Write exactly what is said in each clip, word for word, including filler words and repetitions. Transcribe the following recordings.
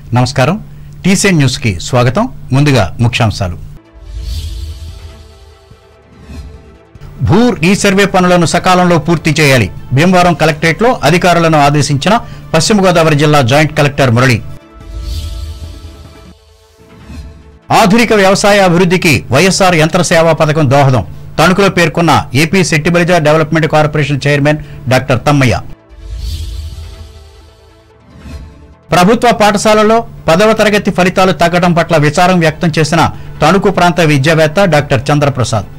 నమస్కారం TCN news కి స్వాగతం ముందుగా ముఖ్యాంశాలు భూ రీసర్వే పనులను సకాలంలో పూర్తి చేయాలి భీమవరం కలెక్టరేట్ లో అధికారులను ఆదేశించిన పశ్చిమ గోదావరి జిల్లా జాయింట్ కలెక్టర్ మురళి ఆధునిక వ్యవసాయ అభివృద్ధికి వైఎస్ఆర్ యంత్ర సేవా పథకం దోహదం తణుకులో పేర్కొన్న AP Settibalija development corporation chairman doctor Tammayya ప్రభుత్వ పాఠశాలలో పదవ తరగతి ఫలితాలు తగ్గడం పట్ల విచారం వ్యక్తం చేసిన తణుకు ప్రాంత విద్యావేత్త డాక్టర్ చంద్రప్రసాద్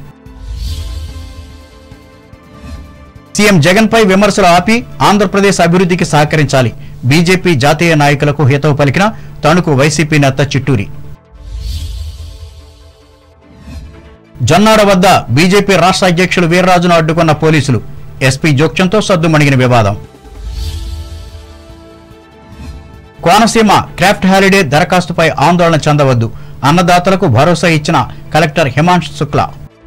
సీఎం జగన్ పై విమర్శలు ఆపి ఆంధ్రప్రదేశ్ అభివృద్ధికి సహకరించాలి బీజేపీ జాతీయ నాయకులకు హితవు పలికిన తణుకు వైసీపీ నేత చిట్టూరి జొన్నాడ వద్ద బీజేపీ రాష్ట్ర అధ్యక్షులు వీర్రాజును అడ్డుకున్న పోలీసులు ఎస్పీ జోక్యంతో సద్దుమణిగిన వివాదం కోనసీమ క్రాఫ్ట్ హాలిడే దరఖాస్తుపై ఆందోళన చెందవద్దు అన్నదాతలకు భరోసా ఇచ్చిన కలెక్టర్ హిమాంశు శుక్లా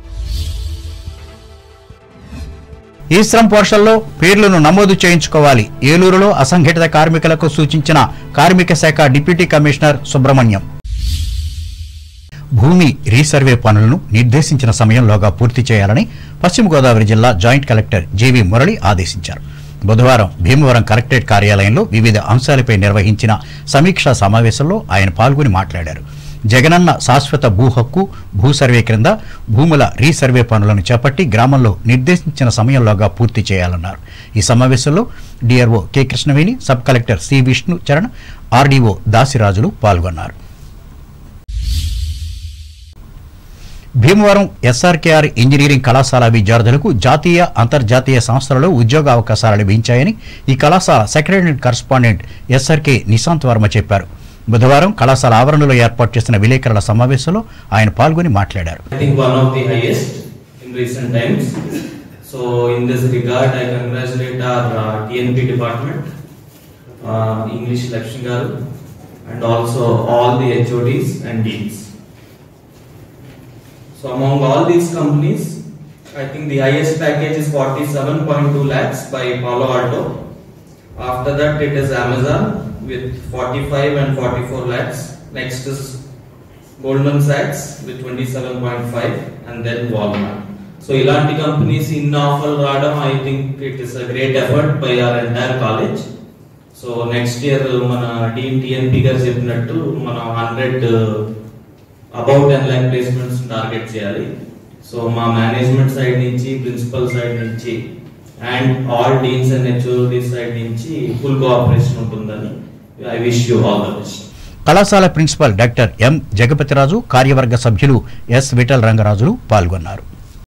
ఈ శ్రమ్ పోర్టల్లో పేర్లను నమోదు చేయించుకోవాలి ఏలూరులో అసంఘటిత కార్మికులకు సూచించిన కార్మిక శాఖ డిప్యూటీ కమిషనర్ సుబ్రహ్మణ్యం భూమి రీసర్వే పనులను నిర్దేశించిన సమయంలోగా పూర్తి చేయాలని పశ్చిమ గోదావరి జిల్లా జాయింట్ కలెక్టర్ జేవీ మురళి ఆదేశించారు బుధవారం భీమవరం కలెక్టరేట్ కార్యాలయంలో వివిధ అంశాలపై నిర్వహించిన సమీక్షా సమావేశంలో ఆయన పాల్గొని మాట్లాడారు జగనన్న శాశ్వత భూ హక్కు భూ సర్వే క్రింద భూముల రీసర్వే పనులను చేపట్టి గ్రామంలో నిర్దేశించిన సమయంలోగా పూర్తి చేయాలన్నారు ఈ సమావేశంలో DRO K Krishnaveni sub collector C Vishnu Charan RDO Dasirajulu పాల్గొన్నారు భీమవరం ఎస్ఆర్కేఆర్ ఇంజనీరింగ్ కళాశాల విద్యార్థులకు జాతీయ అంతర్జాతీయ సంస్థలలో ఉద్యోగ అవకాశాలు లభించాయని ఈ కళాశాల secretary correspondent SRK Nishant Varma చెప్పారు బుధవారం కళాశాల ఆవరణలో ఏర్పాటు చేసిన విలేకరుల సమావేశంలో ఆయన పాల్గొని మాట్లాడారు So among all these companies, I think the highest package is forty-seven point two lakhs by Palo Alto. After that it is Amazon with forty-five and forty-four lakhs. Next is Goldman Sachs with twenty-seven point five and then Walmart. So ilanti companies in offer radam, I think it is a great effort by our entire college. So next year mana Dean T N P garu cheppinattu mana one hundred about ten lakh placements target చేయాలి so మా management side నుంచి principal side నుంచి and all deans and HOD side నుంచి full cooperation ఉంటుందని I wish you all the best కళాశాల principal doctor M Jagapathiraju కార్యవర్గ సభ్యులు yes Vithal రంగరాజులు పాల్గొన్నారు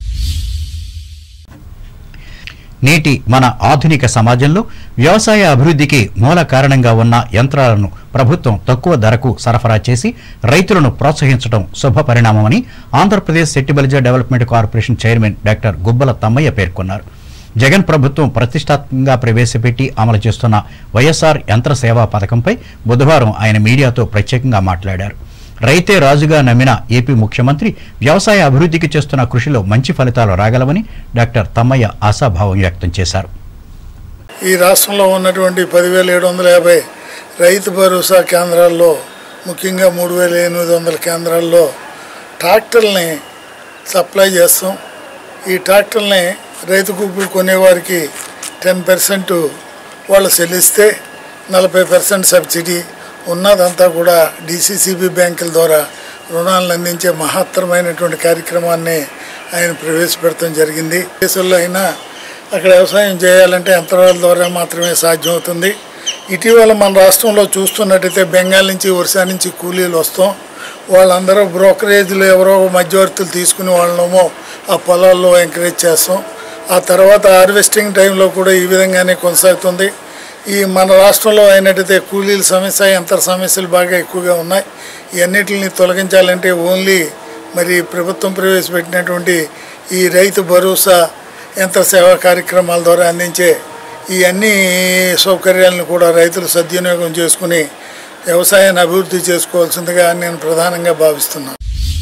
నేటి మన ఆధునిక సమాజంలో వ్యవసాయ అభివృద్ధికి మూల కారణంగా ఉన్న యంత్రాలను ప్రభుత్వం తక్కువ ధరకు సరఫరా చేసి రైతులను ప్రోత్సహించడం శుభ పరిణామమని Andhra Pradesh Settibalija development corporation chairman doctor Gubbala Tammayya పేర్కొన్నారు జగన్ ప్రభుత్వం ప్రతిష్టాత్మకంగా ప్రవేశపెట్టి అమలు చేస్తున్న వైఎస్ఆర్ యంత్ర సేవా పథకంపై బుధవారం ఆయన మీడియాతో ప్రత్యేకంగా మాట్లాడారు రైతే రాజుగా నమ్మిన ఏపీ ముఖ్యమంత్రి వ్యవసాయ అభివృద్ధికి చేస్తున్న కృషిలో మంచి ఫలితాలు రాగలవని డాక్టర్ తమ్మయ్య ఆశాభావం వ్యక్తం చేశారు ఈ రాష్ట్రంలో ఉన్నటువంటి పదివేల ఏడు వందల యాభై రైతు భరోసా కేంద్రాల్లో ముఖ్యంగా మూడు వేల ఎనిమిది వందల కేంద్రాల్లో ట్రాక్టర్లని సప్లై చేస్తాం ఈ ట్రాక్టర్ని రైతు కూపులు కొనేవారికి టెన్ పర్సెంట్ వాళ్ళు చెల్లిస్తే నలభై పర్సెంట్ సబ్సిడీ ఉన్నదంతా కూడా డిసిసిబి బ్యాంకుల ద్వారా రుణాలను అందించే మహత్తరమైనటువంటి కార్యక్రమాన్ని ఆయన ప్రవేశపెడతాం జరిగింది దేశంలో అయినా అక్కడ వ్యవసాయం చేయాలంటే యంత్రాల ద్వారా మాత్రమే సాధ్యమవుతుంది ఇటీవల మన రాష్ట్రంలో చూస్తున్నట్టయితే బెంగాల్ నుంచి ఒరిస్సా నుంచి కూలీలు వస్తాం వాళ్ళందరూ బ్రోకరేజ్లు ఎవరో మధ్యవర్తులు తీసుకుని వాళ్ళనేమో ఆ పొలాల్లో ఎంకరేజ్ చేస్తాం ఆ తర్వాత హార్వెస్టింగ్ టైంలో కూడా ఈ విధంగానే కొనసాగుతుంది ఈ మన రాష్ట్రంలో అయినట్టయితే కూలీల సమస్య యంత్ర సమస్యలు బాగా ఎక్కువగా ఉన్నాయి ఇవన్నిటిని తొలగించాలంటే ఓన్లీ మరి ప్రభుత్వం ప్రవేశపెట్టినటువంటి ఈ రైతు భరోసా యంత్ర సేవా కార్యక్రమాల ద్వారా అందించే ఈ అన్ని సౌకర్యాలను కూడా రైతులు సద్వినియోగం చేసుకుని వ్యవసాయాన్ని అభివృద్ధి చేసుకోవాల్సిందిగా నేను ప్రధానంగా భావిస్తున్నాను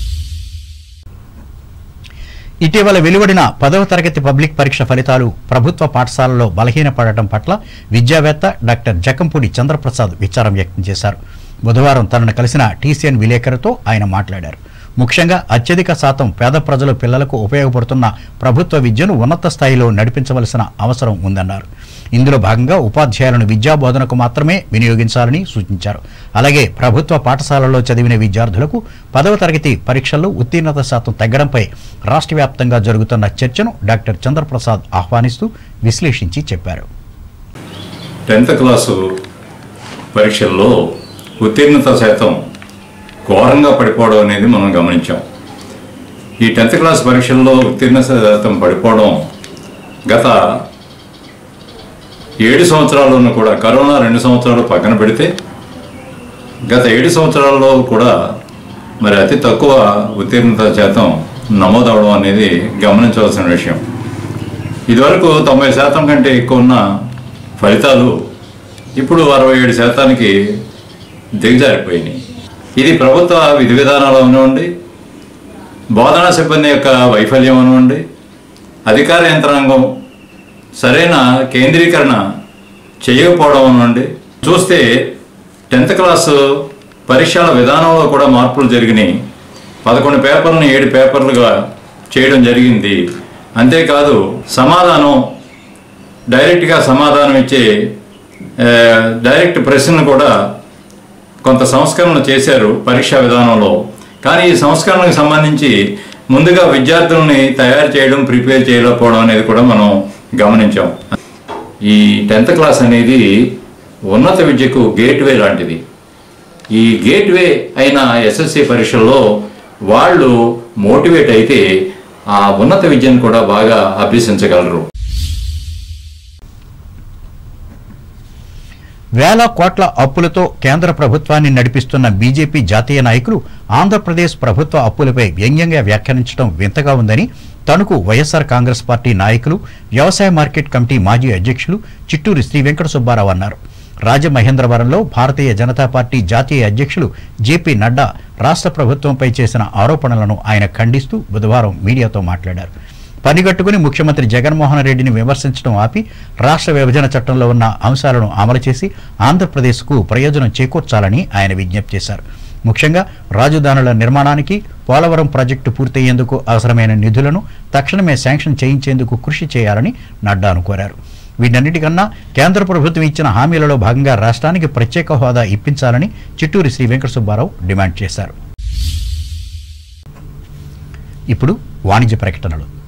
ఇటీవల వెలువడిన పదవ తరగతి పబ్లిక్ పరీక్ష ఫలితాలు ప్రభుత్వ పాఠశాలలో బలహీనపడటం పట్ల విద్యావేత్త డాక్టర్ జకంపూడి చంద్రప్రసాద్ విచారం వ్యక్తం చేశారు. బుధవారం తనను కలిసిన టీసీఎన్ విలేకరుతో ఆయన మాట్లాడారు. ముఖ్యంగా అత్యధిక శాతం పేద ప్రజల పిల్లలకు ఉపయోగపడుతున్న ప్రభుత్వ విద్యను ఉన్నత స్థాయిలో నడిపించవలసిన అవసరం ఉందన్నారు. ఇందులో భాగంగా ఉపాధ్యాయులను విద్యా బోధనకు మాత్రమే వినియోగించాలని సూచించారు. అలాగే ప్రభుత్వ పాఠశాలల్లో చదివిన విద్యార్థులకు పదవ తరగతి పరీక్షల్లో ఉత్తీర్ణత శాతం తగ్గడంపై రాష్ట్ర వ్యాప్తంగా జరుగుతున్న చర్చను డాక్టర్ చంద్రప్రసాద్ ఆహ్వానిస్తూ విశ్లేషించి చెప్పారు. టెన్త్ క్లాసు పరీక్షల్లో ఉత్తీర్ణత శాతం ఘోరంగా పడిపోవడం అనేది మనం గమనించాం. ఈ టెన్త్ క్లాస్ పరీక్షల్లో ఉత్తీర్ణత శాతం పడిపోవడం గత ఏడు సంవత్సరాల్లోనూ కూడా, కరోనా రెండు సంవత్సరాలు పక్కన పెడితే గత ఏడు సంవత్సరాల్లో కూడా మరి అతి తక్కువ ఉత్తీర్ణత శాతం నమోదవడం అనేది గమనించవలసిన విషయం. ఇదివరకు తొంభై శాతం కంటే ఎక్కువ ఉన్న ఫలితాలు ఇప్పుడు అరవై ఏడు శాతానికి దిగజారిపోయినాయి. ఇది ప్రభుత్వ విధి విధానాలు అనివ్వండి, బోధనా సిబ్బంది యొక్క వైఫల్యం అనివ్వండి, అధికార యంత్రాంగం సరైన కేంద్రీకరణ చేయకపోవడం అనివ్వండి. చూస్తే టెన్త్ క్లాసు పరీక్షల విధానంలో కూడా మార్పులు జరిగినాయి. పదకొండు పేపర్లను ఏడు పేపర్లుగా చేయడం జరిగింది. అంతేకాదు సమాధానం డైరెక్ట్గా సమాధానం ఇచ్చే డైరెక్ట్ ప్రశ్నలు కూడా కొంత సంస్కరణలు చేశారు పరీక్షా విధానంలో. కానీ ఈ సంస్కరణకు సంబంధించి ముందుగా విద్యార్థులని తయారు చేయడం, ప్రిపేర్ చేయలేకపోవడం అనేది కూడా మనం గమనించాం. ఈ టెన్త్ క్లాస్ అనేది ఉన్నత విద్యకు గేట్వే లాంటిది. ఈ గేట్వే అయిన ఎస్ఎస్సి పరీక్షల్లో వాళ్ళు మోటివేట్ అయితే ఆ ఉన్నత విద్యను కూడా బాగా అభ్యసించగలరు. వేల కోట్ల అప్పులతో కేంద్ర ప్రభుత్వాన్ని నడిపిస్తున్న బీజేపీ జాతీయ నాయకులు ఆంధ్రప్రదేశ్ ప్రభుత్వ అప్పులపై వ్యంగ్యంగా వ్యాఖ్యానించడం వింతగా ఉందని తణుకు వైఎస్ఆర్ కాంగ్రెస్ పార్టీ నాయకులు, వ్యవసాయ మార్కెట్ కమిటీ మాజీ అధ్యక్షులు చిట్టూరి శ్రీ వెంకట సుబ్బారావు అన్నారు. రాజమహేంద్రవరంలో భారతీయ జనతా పార్టీ జాతీయ అధ్యక్షులు జేపీ నడ్డా రాష్ట్ర ప్రభుత్వంపై చేసిన ఆరోపణలను ఆయన ఖండిస్తూ బుధవారం మీడియాతో మాట్లాడారు. పనిగట్టుకుని ముఖ్యమంత్రి జగన్మోహన్ రెడ్డిని విమర్శించడం ఆపి రాష్ట్ర విభజన చట్టంలో ఉన్న అంశాలను అమలు చేసి ఆంధ్రప్రదేశ్కు ప్రయోజనం చేకూర్చాలని ఆయన విజ్ఞప్తి చేశారు. ముఖ్యంగా రాజధానుల నిర్మాణానికి, పోలవరం ప్రాజెక్టు పూర్తయ్యేందుకు అవసరమైన నిధులను తక్షణమే శాంక్షన్ చేయించేందుకు కృషి చేయాలని నడ్డాను కోరారు. వీటన్నిటికన్నా కేంద్ర ప్రభుత్వం ఇచ్చిన హామీలలో భాగంగా రాష్ట్రానికి ప్రత్యేక హోదా ఇప్పించాలని చిట్టూరి శ్రీ వెంకట సుబ్బారావు డిమాండ్ చేశారు. ఇప్పుడు వాణిజ్య ప్రకటనలు.